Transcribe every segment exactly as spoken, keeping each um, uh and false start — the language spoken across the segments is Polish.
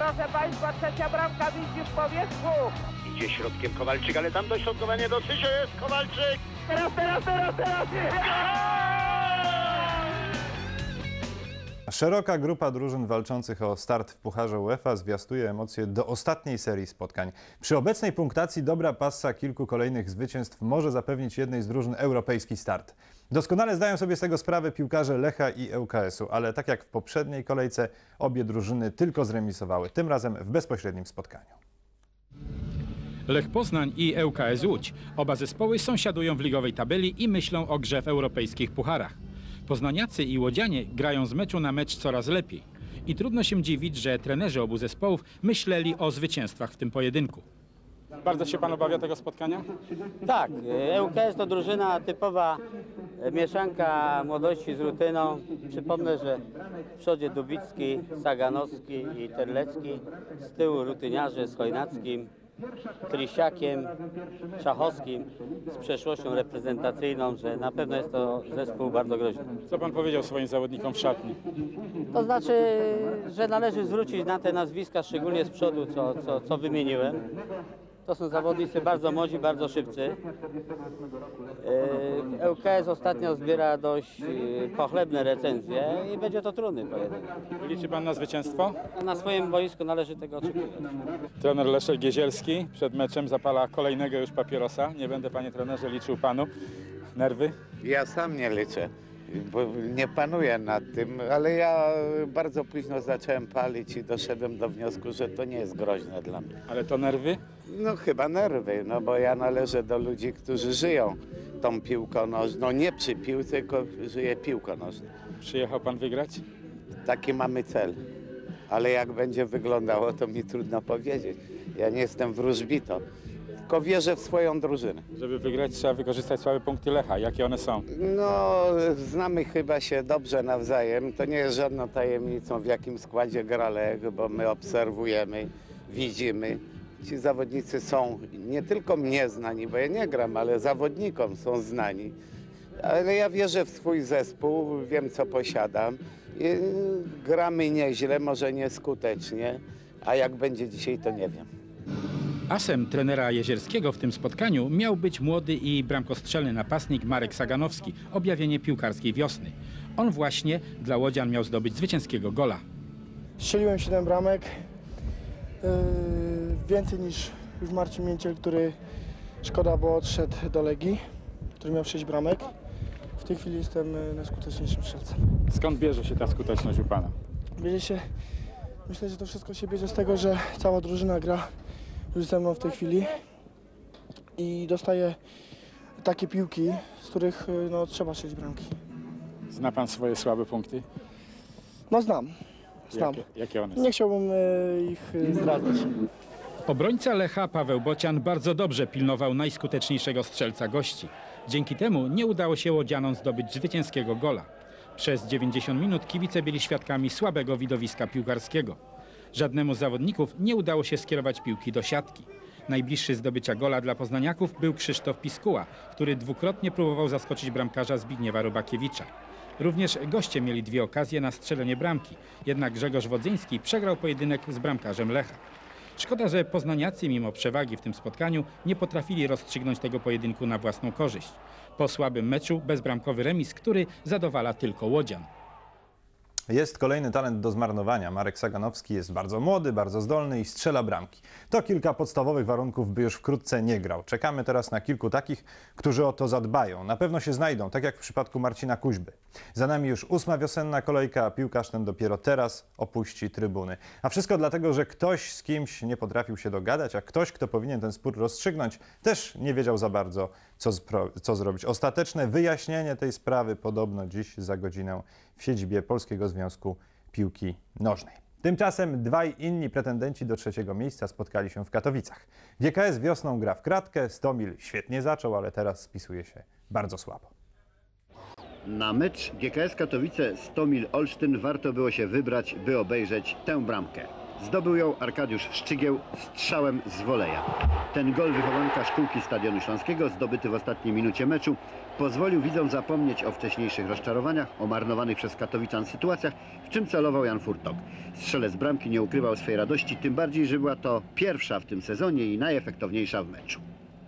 proszę Państwa, trzecia bramka widzi w powietrzu. Idzie środkiem Kowalczyk, ale tam dośrodkowanie do Krzysia jest Kowalczyk. Teraz, teraz, teraz, teraz! Szeroka grupa drużyn walczących o start w Pucharze UEFA zwiastuje emocje do ostatniej serii spotkań. Przy obecnej punktacji dobra passa kilku kolejnych zwycięstw może zapewnić jednej z drużyn europejski start. Doskonale zdają sobie z tego sprawę piłkarze Lecha i L K S u, ale tak jak w poprzedniej kolejce obie drużyny tylko zremisowały, tym razem w bezpośrednim spotkaniu. Lech Poznań i L K S Łódź. Oba zespoły sąsiadują w ligowej tabeli i myślą o grze w europejskich pucharach. Poznaniacy i łodzianie grają z meczu na mecz coraz lepiej. I trudno się dziwić, że trenerzy obu zespołów myśleli o zwycięstwach w tym pojedynku. Bardzo się pan obawia tego spotkania? Tak, L K S to drużyna typowa mieszanka młodości z rutyną. Przypomnę, że w przodzie Dubicki, Saganowski i Terlecki, z tyłu rutyniarze z Chojnackim, Krysiakiem, Czachowskim, z przeszłością reprezentacyjną, że na pewno jest to zespół bardzo groźny. Co pan powiedział swoim zawodnikom w szatni? To znaczy, że należy zwrócić na te nazwiska, szczególnie z przodu, co, co, co wymieniłem. To są zawodnicy bardzo młodzi, bardzo szybcy. L K S ostatnio zbiera dość pochlebne recenzje i będzie to trudny pojedynek. Liczy pan na zwycięstwo? Na swoim boisku należy tego oczekiwać. Trener Leszek Giezielski przed meczem zapala kolejnego już papierosa. Nie będę, panie trenerze, liczył panu. Nerwy? Ja sam nie liczę, bo nie panuję nad tym, ale ja bardzo późno zacząłem palić i doszedłem do wniosku, że to nie jest groźne dla mnie. Ale to nerwy? No chyba nerwy, no bo ja należę do ludzi, którzy żyją tą piłką nożną, nie przy piłce, tylko żyje piłką nożną. Przyjechał pan wygrać? Taki mamy cel, ale jak będzie wyglądało, to mi trudno powiedzieć. Ja nie jestem wróżbitą, tylko wierzę w swoją drużynę. Żeby wygrać, trzeba wykorzystać słabe punkty Lecha. Jakie one są? No, znamy chyba się dobrze nawzajem. To nie jest żadną tajemnicą, w jakim składzie gra Lech, bo my obserwujemy, widzimy. Ci zawodnicy są nie tylko mnie znani, bo ja nie gram, ale zawodnikom są znani. Ale ja wierzę w swój zespół, wiem co posiadam. I gramy nieźle, może nieskutecznie, a jak będzie dzisiaj, to nie wiem. Asem trenera Jezierskiego w tym spotkaniu miał być młody i bramkostrzelny napastnik Marek Saganowski, objawienie piłkarskiej wiosny. On właśnie dla łodzian miał zdobyć zwycięskiego gola. Strzeliłem siedem bramek, yy, więcej niż już Marcin Mięciel, który szkoda, bo odszedł do Legii, który miał sześć bramek. W tej chwili jestem najskuteczniejszym strzelcem. Skąd bierze się ta skuteczność u pana? Bierze się, myślę, że to wszystko się bierze z tego, że cała drużyna gra już ze mną w tej chwili i dostaję takie piłki, z których no, trzeba strzelić bramki. Zna pan swoje słabe punkty? No znam, znam. Jakie, jakie one są? Nie chciałbym e, ich zdradzać. Obrońca Lecha Paweł Bocian bardzo dobrze pilnował najskuteczniejszego strzelca gości. Dzięki temu nie udało się łodzianom zdobyć zwycięskiego gola. Przez dziewięćdziesiąt minut kibice byli świadkami słabego widowiska piłkarskiego. Żadnemu z zawodników nie udało się skierować piłki do siatki. Najbliższy zdobycia gola dla poznaniaków był Krzysztof Piskuła, który dwukrotnie próbował zaskoczyć bramkarza Zbigniewa Robakiewicza. Również goście mieli dwie okazje na strzelenie bramki, jednak Grzegorz Wodzyński przegrał pojedynek z bramkarzem Lecha. Szkoda, że poznaniacy mimo przewagi w tym spotkaniu nie potrafili rozstrzygnąć tego pojedynku na własną korzyść. Po słabym meczu bezbramkowy remis, który zadowala tylko łodzian. Jest kolejny talent do zmarnowania. Marek Saganowski jest bardzo młody, bardzo zdolny i strzela bramki. To kilka podstawowych warunków, by już wkrótce nie grał. Czekamy teraz na kilku takich, którzy o to zadbają. Na pewno się znajdą, tak jak w przypadku Marcina Kuźby. Za nami już ósma wiosenna kolejka, a piłkarz ten dopiero teraz opuści trybuny. A wszystko dlatego, że ktoś z kimś nie potrafił się dogadać, a ktoś, kto powinien ten spór rozstrzygnąć, też nie wiedział za bardzo, co, co zrobić. Ostateczne wyjaśnienie tej sprawy podobno dziś za godzinę w siedzibie Polskiego Związku Piłki Nożnej. Tymczasem dwaj inni pretendenci do trzeciego miejsca spotkali się w Katowicach. G K S wiosną gra w kratkę, Stomil świetnie zaczął, ale teraz spisuje się bardzo słabo. Na mecz G K S Katowice Stomil Olsztyn warto było się wybrać, by obejrzeć tę bramkę. Zdobył ją Arkadiusz Szczygieł strzałem z woleja. Ten gol wychowanka szkółki Stadionu Śląskiego, zdobyty w ostatniej minucie meczu, pozwolił widzom zapomnieć o wcześniejszych rozczarowaniach, o marnowanych przez Katowiczan sytuacjach, w czym celował Jan Furtok. Strzelec bramki nie ukrywał swej radości, tym bardziej, że była to pierwsza w tym sezonie i najefektowniejsza w meczu.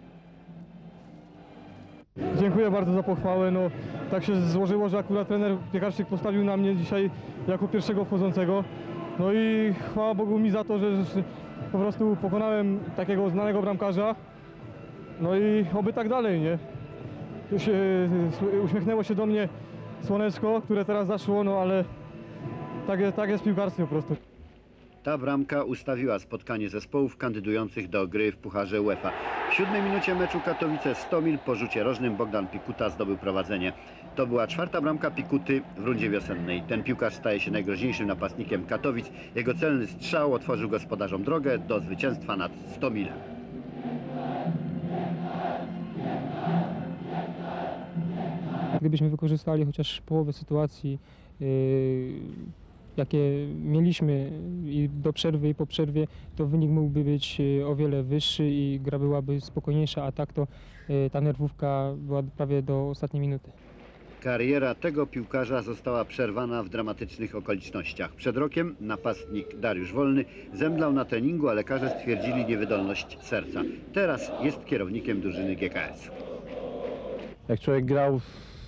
Dziękuję bardzo za pochwałę. No, tak się złożyło, że akurat trener Piekarczyk postawił na mnie dzisiaj jako pierwszego wchodzącego. No i chwała Bogu mi za to, że, że po prostu pokonałem takiego znanego bramkarza. No i oby tak dalej, nie? Już e, uśmiechnęło się do mnie słoneczko, które teraz zaszło, no ale tak, tak jest w piłkarstwie po prostu. Ta bramka ustawiła spotkanie zespołów kandydujących do gry w Pucharze UEFA. W siódmej minucie meczu Katowice-Stomil po rzucie rożnym Bogdan Pikuta zdobył prowadzenie. To była czwarta bramka Pikuty w rundzie wiosennej. Ten piłkarz staje się najgroźniejszym napastnikiem Katowic. Jego celny strzał otworzył gospodarzom drogę do zwycięstwa nad Stomilem. Gdybyśmy wykorzystali chociaż połowę sytuacji, yy, jakie mieliśmy i do przerwy i po przerwie, to wynik mógłby być o wiele wyższy i gra byłaby spokojniejsza, a tak to yy, ta nerwówka była prawie do ostatniej minuty. Kariera tego piłkarza została przerwana w dramatycznych okolicznościach. Przed rokiem napastnik Dariusz Wolny zemdlał na treningu, a lekarze stwierdzili niewydolność serca. Teraz jest kierownikiem drużyny G K S. Jak człowiek grał,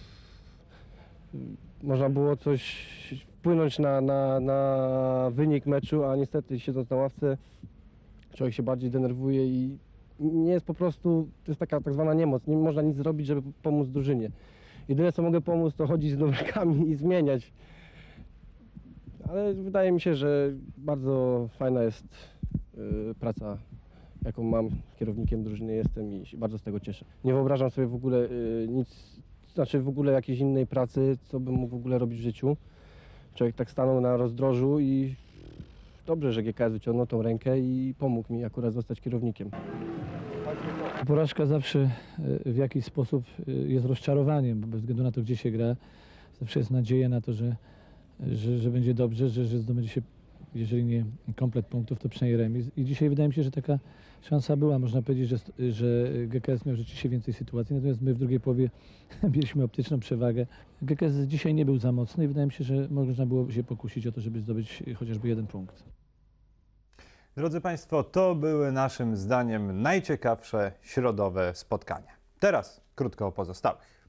można było coś wpłynąć na, na, na wynik meczu, a niestety siedząc na ławce człowiek się bardziej denerwuje i nie jest po prostu, to jest taka tak zwana niemoc, nie można nic zrobić, żeby pomóc drużynie. Jedyne co mogę pomóc, to chodzić z numerkami i zmieniać. Ale wydaje mi się, że bardzo fajna jest y, praca, jaką mam, kierownikiem drużyny jestem i się bardzo z tego cieszę. Nie wyobrażam sobie w ogóle y, nic, znaczy w ogóle jakiejś innej pracy, co bym mógł w ogóle robić w życiu. Człowiek tak stanął na rozdrożu i dobrze, że G K S wyciągnął tą rękę i pomógł mi akurat zostać kierownikiem. Porażka zawsze w jakiś sposób jest rozczarowaniem, bo bez względu na to, gdzie się gra, zawsze jest nadzieja na to, że, że, że będzie dobrze, że, że zdobędzie się, jeżeli nie komplet punktów, to przynajmniej remis. I dzisiaj wydaje mi się, że taka szansa była. Można powiedzieć, że, że G K S miał rzeczywiście więcej sytuacji, natomiast my w drugiej połowie mieliśmy optyczną przewagę. G K S dzisiaj nie był za mocny i wydaje mi się, że można było się pokusić o to, żeby zdobyć chociażby jeden punkt. Drodzy Państwo, to były naszym zdaniem najciekawsze środowe spotkania. Teraz krótko o pozostałych.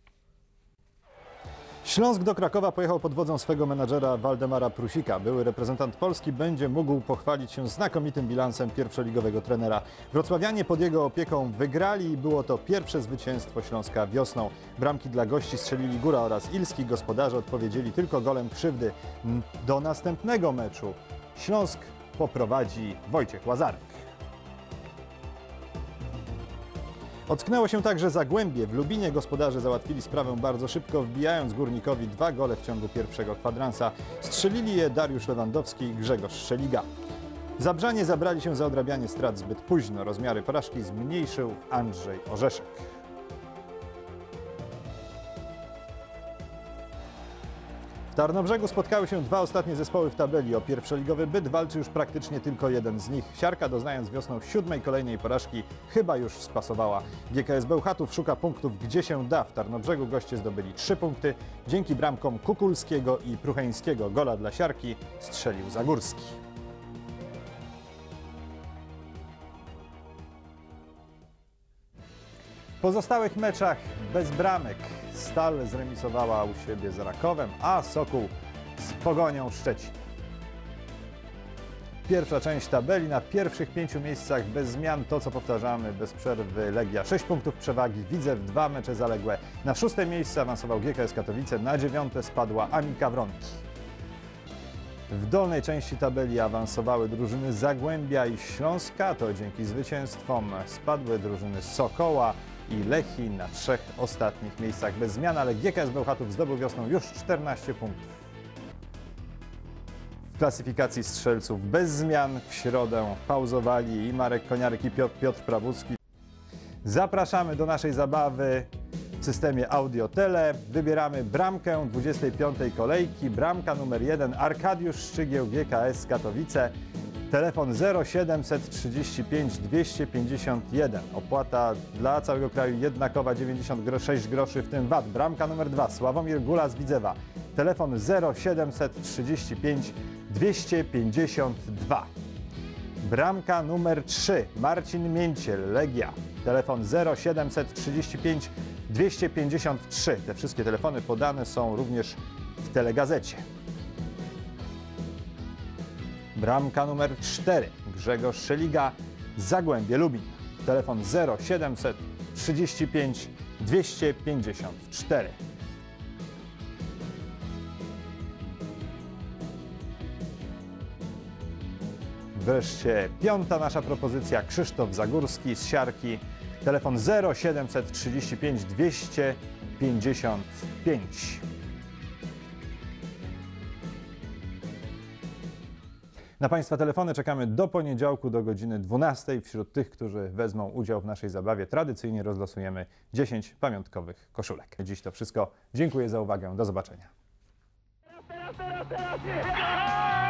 Śląsk do Krakowa pojechał pod wodzą swego menadżera Waldemara Prusika. Były reprezentant Polski będzie mógł pochwalić się znakomitym bilansem pierwszoligowego trenera. Wrocławianie pod jego opieką wygrali i było to pierwsze zwycięstwo Śląska wiosną. Bramki dla gości strzelili Góra oraz Ilski. Gospodarze odpowiedzieli tylko golem krzywdy. Do następnego meczu Śląsk poprowadzi Wojciech Łazarek. Ocknęło się także Zagłębie. W Lubinie gospodarze załatwili sprawę bardzo szybko, wbijając Górnikowi dwa gole w ciągu pierwszego kwadransa. Strzelili je Dariusz Lewandowski i Grzegorz Szeliga. Zabrzanie zabrali się za odrabianie strat zbyt późno. Rozmiary porażki zmniejszył Andrzej Orzeszek. W Tarnobrzegu spotkały się dwa ostatnie zespoły w tabeli. O pierwszoligowy byt walczy już praktycznie tylko jeden z nich. Siarka, doznając wiosną siódmej kolejnej porażki, chyba już spasowała. G K S Bełchatów szuka punktów gdzie się da. W Tarnobrzegu goście zdobyli trzy punkty. Dzięki bramkom Kukulskiego i Prucheńskiego gola dla Siarki strzelił Zagórski. W pozostałych meczach bez bramek. Stal zremisowała u siebie z Rakowem, a Sokół z Pogonią Szczecin. Pierwsza część tabeli, na pierwszych pięciu miejscach bez zmian, to co powtarzamy bez przerwy. Legia sześć punktów przewagi, Widzew dwa mecze zaległe. Na szóste miejsce awansował G K S Katowice, na dziewiąte spadła Amika Wronki. W dolnej części tabeli awansowały drużyny Zagłębia i Śląska, to dzięki zwycięstwom spadły drużyny Sokoła i Lechii na trzech ostatnich miejscach bez zmian, ale G K S Bełchatów zdobył wiosną już czternaście punktów. W klasyfikacji strzelców bez zmian w środę pauzowali i Marek Koniarek i Piotr, Piotr Prawucki. Zapraszamy do naszej zabawy w systemie Audio-Tele. Wybieramy bramkę dwudziestej piątej kolejki. Bramka numer jeden Arkadiusz Szczygieł, G K S Katowice. Telefon zero siedemset trzydzieści pięć dwieście pięćdziesiąt jeden. Opłata dla całego kraju jednakowa, dziewięćdziesiąt sześć groszy, w tym V A T. Bramka numer dwa. Sławomir Gula z Widzewa. Telefon zero siedemset trzydzieści pięć dwieście pięćdziesiąt dwa. Bramka numer trzy. Marcin Mięciel, Legia. Telefon zero siedemset trzydzieści pięć dwieście pięćdziesiąt trzy. Te wszystkie telefony podane są również w Telegazecie. Bramka numer cztery. Grzegorz Szeliga, Zagłębie Lubin. Telefon zero siedemset trzydzieści pięć dwieście pięćdziesiąt cztery. Wreszcie piąta nasza propozycja. Krzysztof Zagórski z Siarki. Telefon zero siedemset trzydzieści pięć dwieście pięćdziesiąt pięć. Na Państwa telefony czekamy do poniedziałku do godziny dwunastej. Wśród tych, którzy wezmą udział w naszej zabawie, tradycyjnie rozlosujemy dziesięć pamiątkowych koszulek. Dziś to wszystko. Dziękuję za uwagę. Do zobaczenia. Teraz, teraz, teraz, teraz!